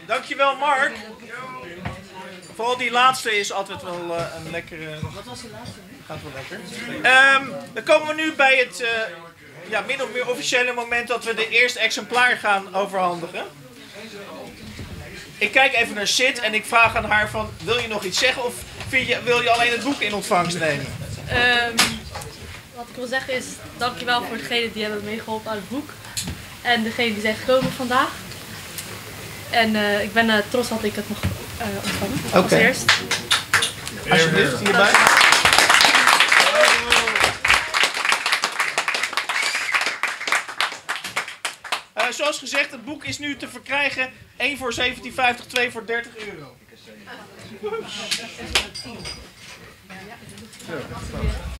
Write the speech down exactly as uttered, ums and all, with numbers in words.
Dankjewel Mark. Vooral die laatste is altijd wel uh, een lekkere... Wat was de laatste? Gaat wel lekker. Um, dan komen we nu bij het uh, ja, min of meer officiële moment dat we de eerste exemplaar gaan overhandigen. Ik kijk even naar Sid en ik vraag aan haar van, wil je nog iets zeggen of vind je, wil je alleen het boek in ontvangst nemen? Um, wat ik wil zeggen is, dankjewel voor degenen die hebben meegeholpen aan het boek. En degenen die zijn gekomen vandaag. En uh, ik ben uh, trots dat ik het mag uh, ontvangen. Okay. Als eerst. Alsjeblieft, hierbij. Uh, zoals gezegd, het boek is nu te verkrijgen. één voor zeventien vijftig, twee voor dertig euro.